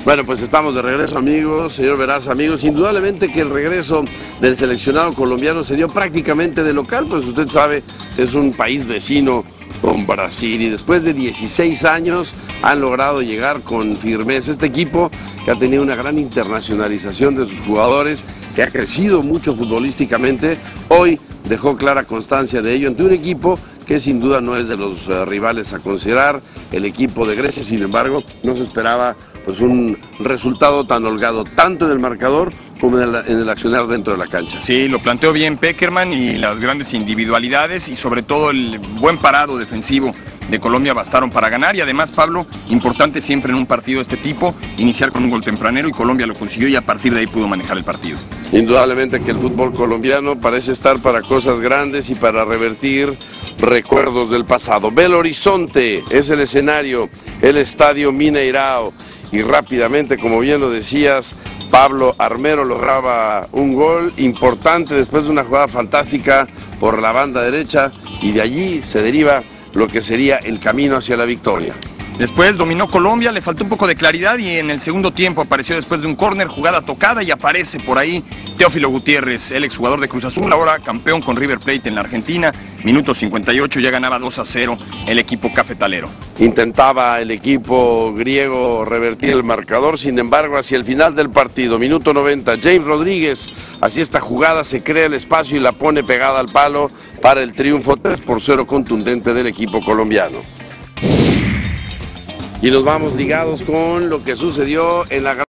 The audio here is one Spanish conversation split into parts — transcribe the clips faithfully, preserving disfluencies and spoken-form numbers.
Bueno, pues estamos de regreso, amigos, señor Veraza, amigos. Indudablemente que el regreso del seleccionado colombiano se dio prácticamente de local, pues usted sabe, es un país vecino con Brasil, y después de dieciséis años han logrado llegar con firmeza. Este equipo que ha tenido una gran internacionalización de sus jugadores, que ha crecido mucho futbolísticamente, hoy dejó clara constancia de ello ante un equipo que sin duda no es de los uh, rivales a considerar, el equipo de Grecia. Sin embargo, no se esperaba pues un resultado tan holgado, tanto en el marcador como en el, en el accionar dentro de la cancha. Sí, lo planteó bien Pekerman, y las grandes individualidades y sobre todo el buen parado defensivo de Colombia bastaron para ganar. Y además, Pablo, importante siempre en un partido de este tipo, iniciar con un gol tempranero, y Colombia lo consiguió y a partir de ahí pudo manejar el partido. Indudablemente que el fútbol colombiano parece estar para cosas grandes y para revertir recuerdos del pasado. Belo Horizonte es el escenario, el estadio Mineirao, y rápidamente, como bien lo decías, Pablo Armero lograba un gol importante después de una jugada fantástica por la banda derecha, y de allí se deriva lo que sería el camino hacia la victoria. Después dominó Colombia, le faltó un poco de claridad, y en el segundo tiempo apareció después de un córner, jugada tocada, y aparece por ahí Teófilo Gutiérrez, el exjugador de Cruz Azul, ahora campeón con River Plate en la Argentina. Minuto cincuenta y ocho, ya ganaba dos a cero el equipo cafetalero. Intentaba el equipo griego revertir el marcador, sin embargo, hacia el final del partido, minuto noventa, James Rodríguez, así esta jugada, se crea el espacio y la pone pegada al palo para el triunfo tres por cero contundente del equipo colombiano. Y nos vamos ligados con lo que sucedió en la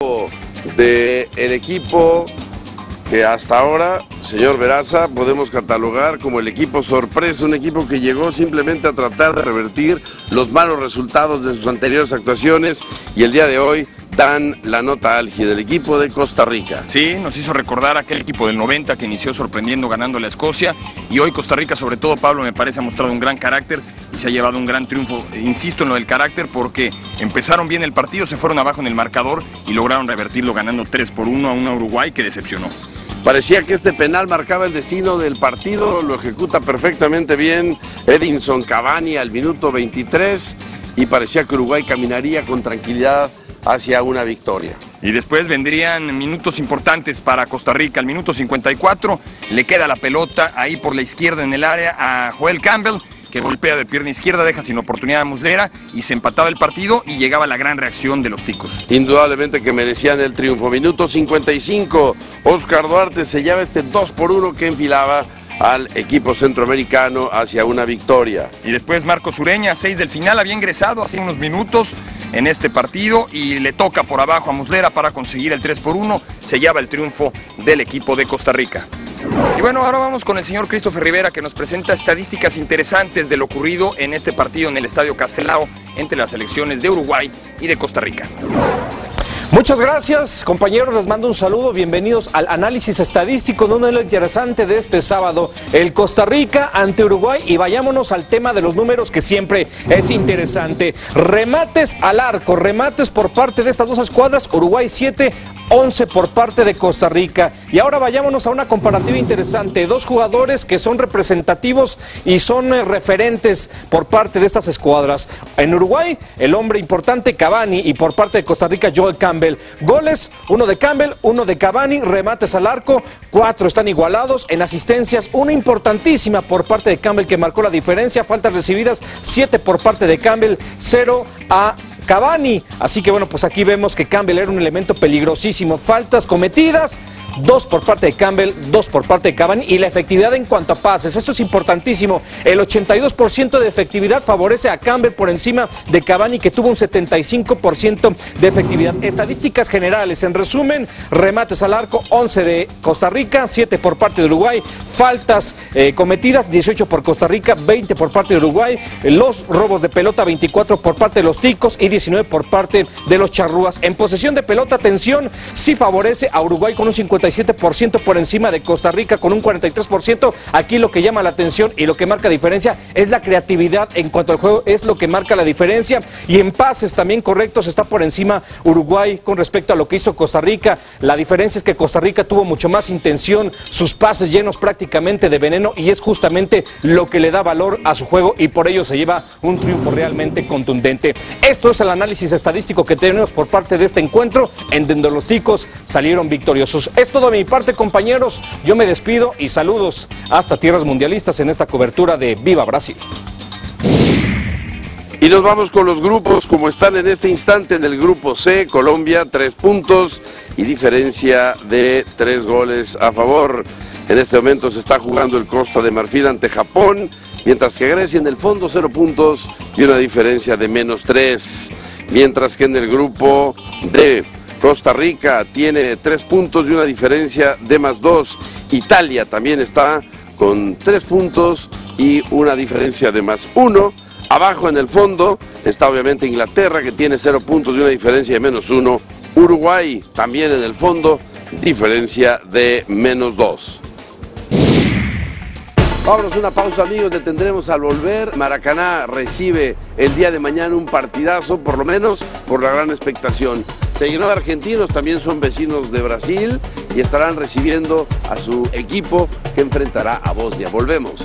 del equipo que hasta ahora, señor Veraza, podemos catalogar como el equipo sorpresa, un equipo que llegó simplemente a tratar de revertir los malos resultados de sus anteriores actuaciones, y el día de hoy dan la nota álgida del equipo de Costa Rica. Sí, nos hizo recordar aquel equipo del noventa que inició sorprendiendo ganándole a Escocia, y hoy Costa Rica, sobre todo, Pablo, me parece ha mostrado un gran carácter y se ha llevado un gran triunfo. Insisto en lo del carácter, porque empezaron bien el partido, se fueron abajo en el marcador y lograron revertirlo ganando tres por uno a una Uruguay que decepcionó. Parecía que este penal marcaba el destino del partido, lo ejecuta perfectamente bien Edinson Cavani al minuto veintitrés, y parecía que Uruguay caminaría con tranquilidad hacia una victoria. Y después vendrían minutos importantes para Costa Rica. Al minuto cincuenta y cuatro le queda la pelota ahí por la izquierda en el área a Joel Campbell, que golpea de pierna izquierda, deja sin oportunidad a Muslera, y se empataba el partido y llegaba la gran reacción de los ticos. Indudablemente que merecían el triunfo. Minuto cincuenta y cinco, Oscar Duarte sellaba este dos por uno que enfilaba al equipo centroamericano hacia una victoria. Y después Marcos Ureña, seis del final, había ingresado hace unos minutos en este partido y le toca por abajo a Muslera para conseguir el tres por uno, sellaba el triunfo del equipo de Costa Rica. Y bueno, ahora vamos con el señor Christopher Rivera, que nos presenta estadísticas interesantes de lo ocurrido en este partido en el Estadio Castelao entre las selecciones de Uruguay y de Costa Rica. Muchas gracias, compañeros, les mando un saludo, bienvenidos al análisis estadístico de un duelo interesante de este sábado, el Costa Rica ante Uruguay, y vayámonos al tema de los números, que siempre es interesante. Remates al arco, remates por parte de estas dos escuadras, Uruguay siete, once por parte de Costa Rica. Y ahora vayámonos a una comparativa interesante, dos jugadores que son representativos y son eh, referentes por parte de estas escuadras. En Uruguay, el hombre importante Cavani, y por parte de Costa Rica, Joel Campbell. Goles, uno de Campbell, uno de Cavani, remates al arco, cuatro están igualados. En asistencias, una importantísima por parte de Campbell que marcó la diferencia, faltas recibidas, siete por parte de Campbell, cero a Cavani. Así que bueno, pues aquí vemos que Campbell era un elemento peligrosísimo. Faltas cometidas, dos por parte de Campbell, dos por parte de Cavani, y la efectividad en cuanto a pases, esto es importantísimo, el ochenta y dos por ciento de efectividad favorece a Campbell por encima de Cavani, que tuvo un setenta y cinco por ciento de efectividad. Estadísticas generales, en resumen, remates al arco, once de Costa Rica, siete por parte de Uruguay, faltas eh, cometidas, dieciocho por Costa Rica, veinte por parte de Uruguay, los robos de pelota, veinticuatro por parte de los ticos y diecinueve por parte de los charrúas. En posesión de pelota, atención, sí favorece a Uruguay con un cincuenta y siete por ciento por encima de Costa Rica con un cuarenta y tres por ciento. Aquí lo que llama la atención y lo que marca diferencia es la creatividad en cuanto al juego, es lo que marca la diferencia, y en pases también correctos está por encima Uruguay con respecto a lo que hizo Costa Rica. La diferencia es que Costa Rica tuvo mucho más intención, sus pases llenos prácticamente de veneno, y es justamente lo que le da valor a su juego, y por ello se lleva un triunfo realmente contundente. Esto es el análisis estadístico que tenemos por parte de este encuentro, en donde los ticos salieron victoriosos. Es todo de mi parte, compañeros. Yo me despido y saludos hasta tierras mundialistas en esta cobertura de Viva Brasil. Y nos vamos con los grupos como están en este instante. En el grupo C, Colombia, tres puntos y diferencia de tres goles a favor. En este momento se está jugando el Costa de Marfil ante Japón, mientras que Grecia en el fondo cero puntos y una diferencia de menos tres. Mientras que en el grupo D, Costa Rica tiene tres puntos y una diferencia de más dos. Italia también está con tres puntos y una diferencia de más uno. Abajo en el fondo está obviamente Inglaterra, que tiene cero puntos y una diferencia de menos uno. Uruguay también en el fondo, diferencia de menos dos. Vámonos a una pausa, amigos, detendremos al volver. Maracaná recibe el día de mañana un partidazo, por lo menos por la gran expectación. Se llenó de argentinos, también son vecinos de Brasil y estarán recibiendo a su equipo que enfrentará a Bosnia. Volvemos.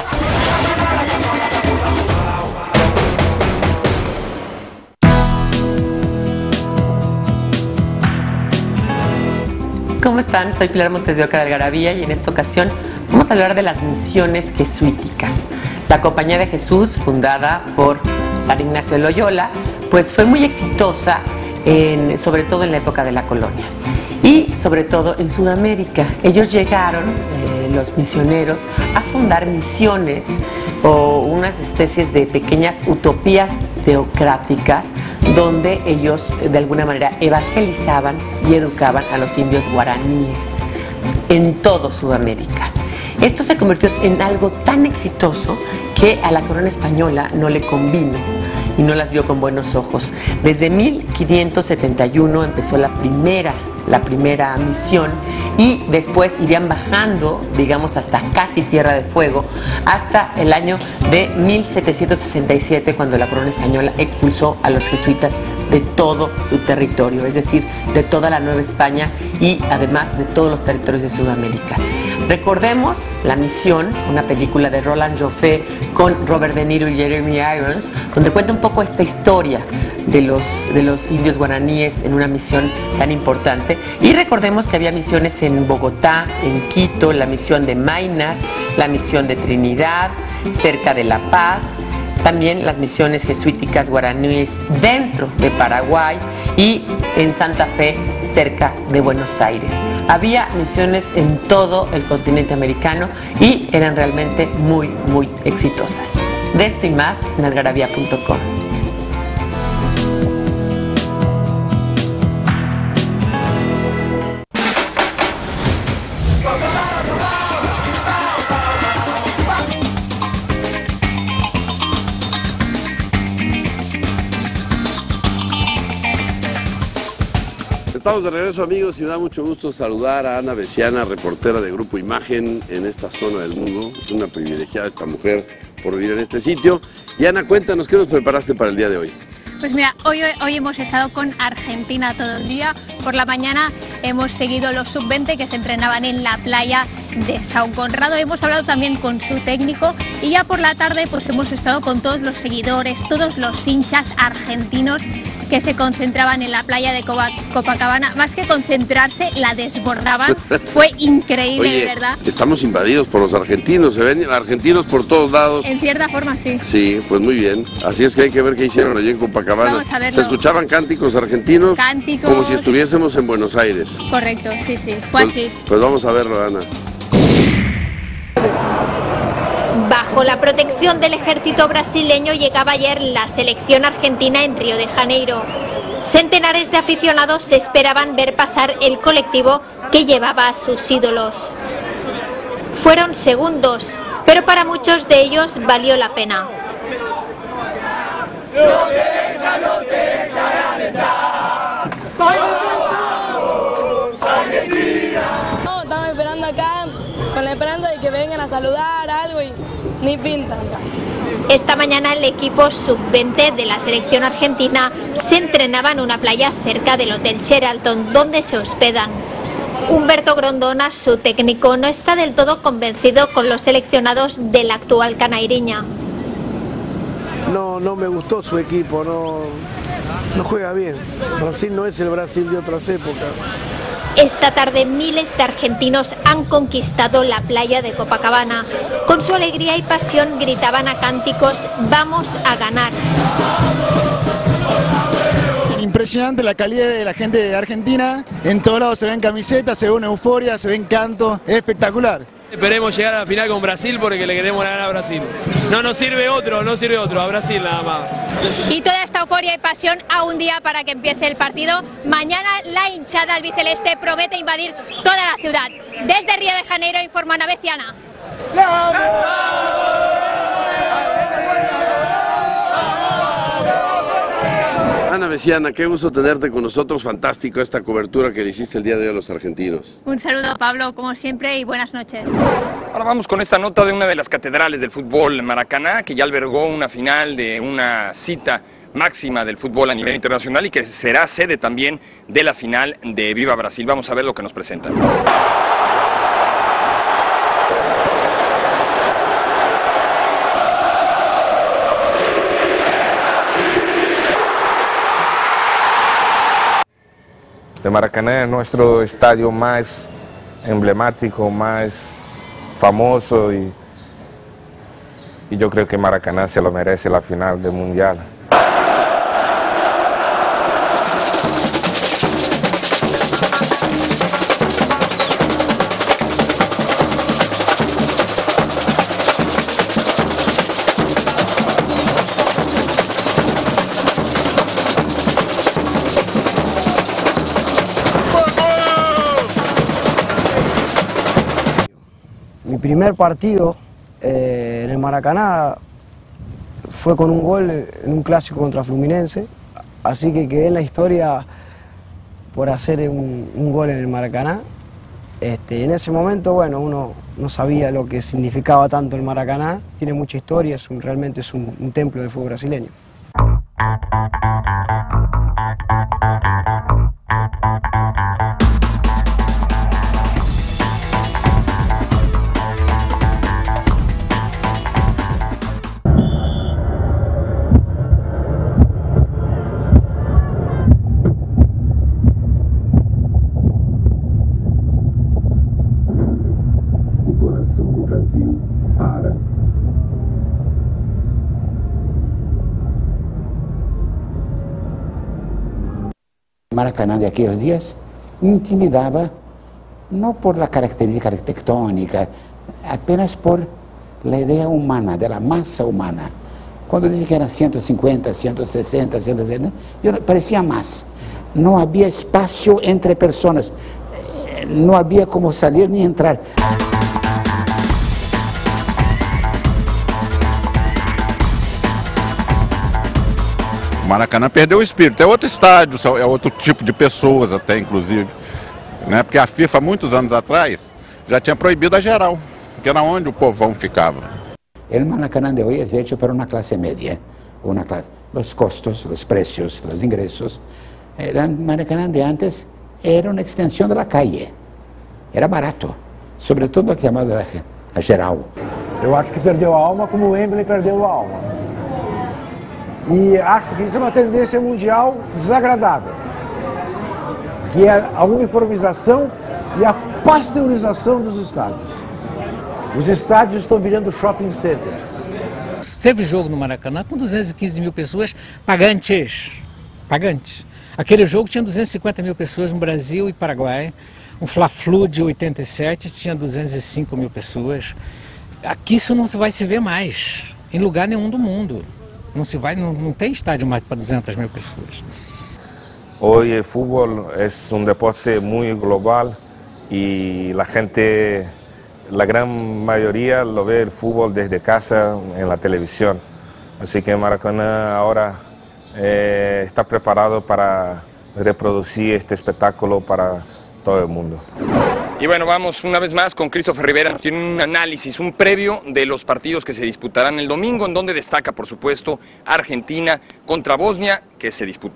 ¿Cómo están? Soy Pilar Montes de Oca de Algarabía y en esta ocasión vamos a hablar de las misiones jesuíticas. La Compañía de Jesús, fundada por San Ignacio de Loyola, pues fue muy exitosa, en, sobre todo en la época de la colonia y sobre todo en Sudamérica. Ellos llegaron, eh, los misioneros, a fundar misiones o unas especies de pequeñas utopías teocráticas donde ellos de alguna manera evangelizaban y educaban a los indios guaraníes en todo Sudamérica. Esto se convirtió en algo tan exitoso que a la corona española no le convino y no las vio con buenos ojos. Desde mil quinientos setenta y uno empezó la primera, la primera misión y después irían bajando, digamos, hasta casi Tierra de Fuego, hasta el año de mil setecientos sesenta y siete, cuando la corona española expulsó a los jesuitas de todo su territorio, es decir, de toda la Nueva España y además de todos los territorios de Sudamérica. Recordemos La Misión, una película de Roland Joffé con Robert De Niro y Jeremy Irons, donde cuenta un poco esta historia de los, de los indios guaraníes en una misión tan importante. Y recordemos que había misiones en Bogotá, en Quito, la misión de Maynas, la misión de Trinidad, cerca de La Paz, también las misiones jesuíticas guaraníes dentro de Paraguay y en Santa Fe, cerca de Buenos Aires. Había misiones en todo el continente americano y eran realmente muy, muy exitosas. De esto y más en algarabía punto com. Estamos de regreso, amigos, y me da mucho gusto saludar a Ana Besiana, reportera de Grupo Imagen en esta zona del mundo. Es una privilegiada esta mujer por vivir en este sitio. Y Ana, cuéntanos, ¿qué nos preparaste para el día de hoy? Pues mira, hoy, hoy hemos estado con Argentina todo el día. Por la mañana hemos seguido los sub veinte que se entrenaban en la playa de São Conrado. Hemos hablado también con su técnico y ya por la tarde pues hemos estado con todos los seguidores, todos los hinchas argentinos que se concentraban en la playa de Copacabana. Más que concentrarse, la desbordaban. Fue increíble, Oye, de verdad. Estamos invadidos por los argentinos, se ven argentinos por todos lados. En cierta forma, sí. Sí, pues muy bien. Así es que hay que ver qué hicieron allí en Copacabana. Vamos a verlo. Se escuchaban cánticos argentinos, Cánticos. como si estuviésemos en Buenos Aires. Correcto, sí, sí. Fue Pues, así. pues vamos a verlo, Ana. Bajo la protección del ejército brasileño llegaba ayer la selección argentina en Río de Janeiro. Centenares de aficionados esperaban ver pasar el colectivo que llevaba a sus ídolos. Fueron segundos, pero para muchos de ellos valió la pena. No, estamos esperando acá con la esperanza de que vengan a saludar algo y ni pintan. Esta mañana el equipo sub veinte de la selección argentina se entrenaba en una playa cerca del Hotel Sheraton, donde se hospedan. Humberto Grondona, su técnico, no está del todo convencido con los seleccionados de la actual Canairiña. No, no me gustó su equipo, no, no juega bien. Brasil no es el Brasil de otras épocas. Esta tarde miles de argentinos han conquistado la playa de Copacabana. Con su alegría y pasión gritaban a cánticos: ¡vamos a ganar! Impresionante la calidad de la gente de Argentina, en todos lados se ven camisetas, se ve una euforia, se ven cantos, es espectacular. Esperemos llegar a la final con Brasil porque le queremos ganar a Brasil. No nos sirve otro, no sirve otro, a Brasil nada más. Y toda esta euforia y pasión a un día para que empiece el partido. Mañana la hinchada albiceleste promete invadir toda la ciudad. Desde Río de Janeiro informa Ana Beciana. Ana Beciana, qué gusto tenerte con nosotros, fantástico esta cobertura que le hiciste el día de hoy a los argentinos. Un saludo, Pablo, como siempre, y buenas noches. Ahora vamos con esta nota de una de las catedrales del fútbol, Maracaná, que ya albergó una final de una cita máxima del fútbol a nivel internacional y que será sede también de la final de Viva Brasil. Vamos a ver lo que nos presentan. El Maracaná es nuestro estadio más emblemático, más famoso y, y yo creo que Maracaná se lo merece la final del Mundial. Mi primer partido eh, en el Maracaná fue con un gol en un clásico contra Fluminense, así que quedé en la historia por hacer un, un gol en el Maracaná. Este, en ese momento, bueno, uno no sabía lo que significaba tanto el Maracaná, tiene mucha historia, es un, realmente es un, un templo del fútbol brasileño. Maracaná de aquellos días intimidaba no por la característica arquitectónica, apenas por la idea humana, de la masa humana. Cuando dicen que eran ciento cincuenta, ciento sesenta, ciento setenta, yo, parecía más. No había espacio entre personas, no había como salir ni entrar. Maracanã perdeu o espírito, é outro estádio, é outro tipo de pessoas até, inclusive, né? Porque a FIFA, muitos anos atrás, já tinha proibido a geral, que era onde o povão ficava. El Maracaná de hoy es hecho para una clase media, una clase, los costos, los precios, los ingresos. El Maracaná de antes era una extensión de la calle, era barato, sobre todo aqui chamado a geral. Eu acho que perdeu a alma como o Wembley perdeu a alma. E acho que isso é uma tendência mundial desagradável, que é a uniformização e a pasteurização dos estádios. Os estádios estão virando shopping centers. Teve jogo no Maracanã com duzentas e quinze mil pessoas pagantes, pagantes. Aquele jogo tinha duzentas e cinquenta mil pessoas no Brasil e Paraguai. Um Fla-Flu de oitenta e sete tinha duzentas e cinco mil pessoas. Aqui isso não se vai se ver mais, em lugar nenhum do mundo. Não se vai, não, não tem estádio mais para duzentas mil pessoas. Hoy el fútbol es un deporte muy global y la gente, la gran mayoría lo ve el fútbol desde casa en la televisión. Así que Maracaná ahora eh, está preparado para reproducir este espectáculo para todo el mundo. Y bueno, vamos una vez más con Christopher Rivera, tiene un análisis, un previo de los partidos que se disputarán el domingo, en donde destaca, por supuesto, Argentina contra Bosnia, que se disputará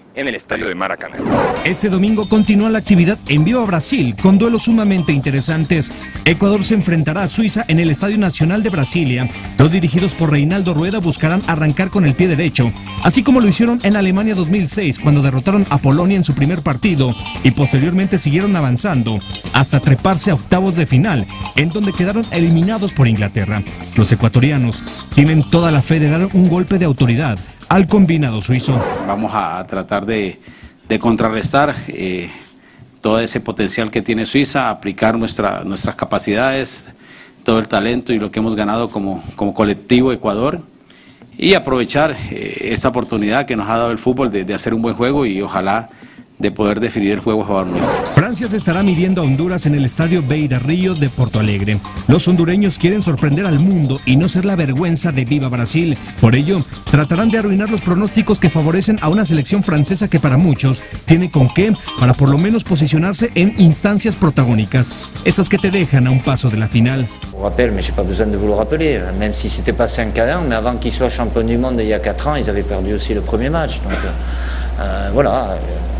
en el estadio de Maracaná. Este domingo continúa la actividad en Viva Brasil con duelos sumamente interesantes. Ecuador se enfrentará a Suiza en el Estadio Nacional de Brasilia. Los dirigidos por Reinaldo Rueda buscarán arrancar con el pie derecho, así como lo hicieron en Alemania dos mil seis cuando derrotaron a Polonia en su primer partido y posteriormente siguieron avanzando hasta treparse a octavos de final, en donde quedaron eliminados por Inglaterra. Los ecuatorianos tienen toda la fe de dar un golpe de autoridad al combinado suizo. Vamos a tratar de, de contrarrestar eh, todo ese potencial que tiene Suiza, aplicar nuestra, nuestras capacidades, todo el talento y lo que hemos ganado como, como colectivo Ecuador, y aprovechar eh, esta oportunidad que nos ha dado el fútbol de, de hacer un buen juego y ojalá de poder definir el juego a favor nuestro. Francia se estará midiendo a Honduras en el estadio Beira Río de Porto Alegre. Los hondureños quieren sorprender al mundo y no ser la vergüenza de Viva Brasil. Por ello, tratarán de arruinar los pronósticos que favorecen a una selección francesa que para muchos tiene con qué para por lo menos posicionarse en instancias protagónicas, esas que te dejan a un paso de la final. Je rappelle, mais j'ai pas besoin de vous le rappeler, même si c'était pas cinq à un, mais avant qu'ils soient champions du monde il y a quatre ans, ils avaient perdu aussi le premier match. Donc euh, voilà.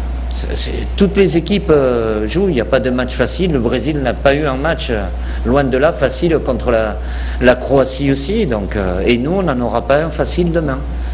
Toutes les équipes euh, jouent, il n'y a pas de match facile. Le Brésil n'a pas eu un match, euh, loin de là, facile contre la, la Croatie aussi. Donc, euh, et nous, on n'en aura pas un facile demain.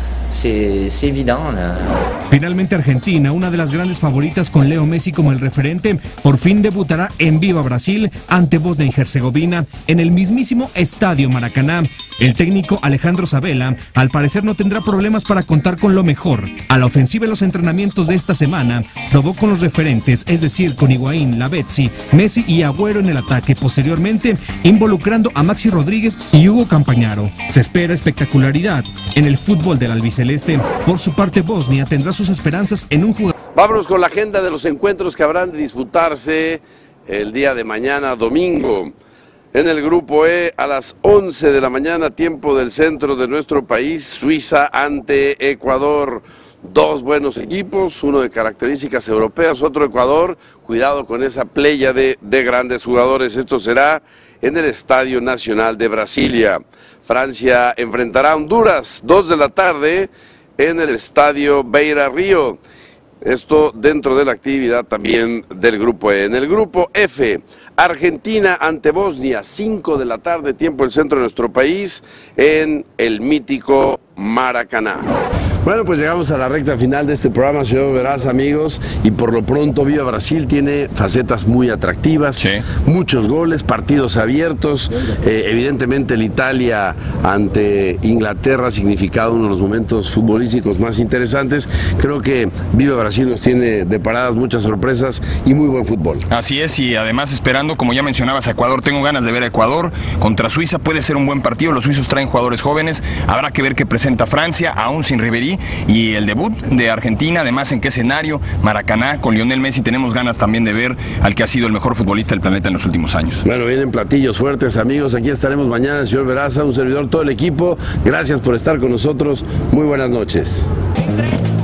Es evidente. Finalmente Argentina, una de las grandes favoritas con Leo Messi como el referente, por fin debutará en Viva Brasil ante Bosnia y Herzegovina en el mismísimo Estadio Maracaná. El técnico Alejandro Sabella al parecer no tendrá problemas para contar con lo mejor. A la ofensiva en los entrenamientos de esta semana probó con los referentes, es decir, con Higuaín, Lavezzi, Messi y Agüero en el ataque, posteriormente involucrando a Maxi Rodríguez y Hugo Campañaro. Se espera espectacularidad en el fútbol del albiceleste. Por su parte, Bosnia tendrá sus esperanzas en un jugador. Vámonos con la agenda de los encuentros que habrán de disputarse el día de mañana, domingo. En el grupo E, a las once de la mañana, tiempo del centro de nuestro país, Suiza ante Ecuador. Dos buenos equipos, uno de características europeas, otro Ecuador. Cuidado con esa playa de, de grandes jugadores. Esto será en el Estadio Nacional de Brasilia. Francia enfrentará a Honduras, dos de la tarde, en el Estadio Beira Río. Esto dentro de la actividad también del grupo E. En el grupo F, Argentina ante Bosnia, cinco de la tarde, tiempo del centro de nuestro país, en el mítico Maracaná. Bueno, pues llegamos a la recta final de este programa, señor Veraz, amigos, y por lo pronto Viva Brasil tiene facetas muy atractivas, sí. Muchos goles, partidos abiertos, eh, evidentemente el Italia ante Inglaterra ha significado uno de los momentos futbolísticos más interesantes. Creo que Viva Brasil nos tiene deparadas muchas sorpresas y muy buen fútbol. Así es, y además esperando, como ya mencionabas, a Ecuador. Tengo ganas de ver a Ecuador contra Suiza, puede ser un buen partido, los suizos traen jugadores jóvenes, habrá que ver qué presenta Francia, aún sin Ribéry. Y el debut de Argentina, además en qué escenario, Maracaná, con Lionel Messi. Tenemos ganas también de ver al que ha sido el mejor futbolista del planeta en los últimos años. Bueno, vienen platillos fuertes, amigos. Aquí estaremos mañana, el señor Veraza, un servidor, todo el equipo. Gracias por estar con nosotros. Muy buenas noches.